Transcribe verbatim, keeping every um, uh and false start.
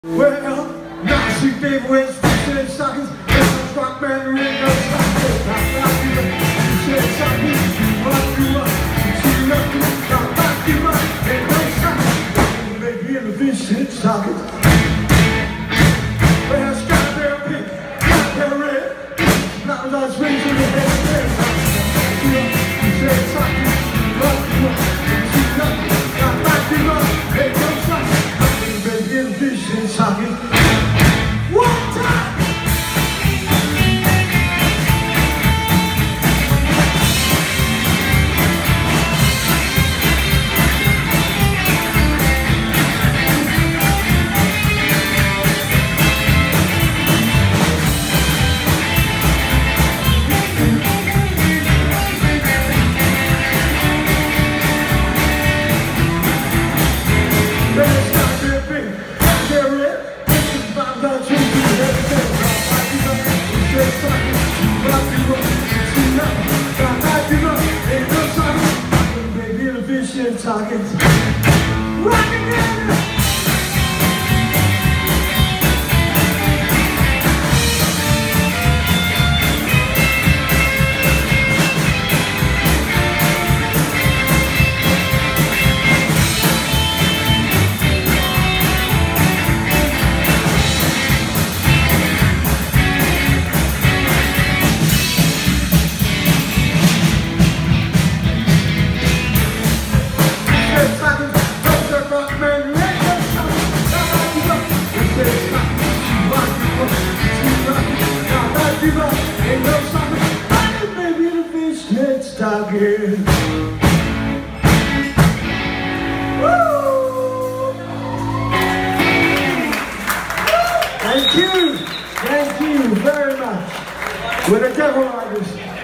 Well, now I see Devilriders, Fishnet, Stockings, and rock man, ring no stockings. Now you said Stockings, rock you up, see nothing, now rock you up, and no stockings. Baby in the Fishnet, Stockings. Well, strawberry pink, strawberry red, now that's rings in the head. You said Stockings, rock you up, see nothing, now rock you up, and no stockings. Baby in the Fishnet, Stockings. One time! Stockings. Rock again! Stockings. Woo! Thank you, thank you very much. We're the Devilriders.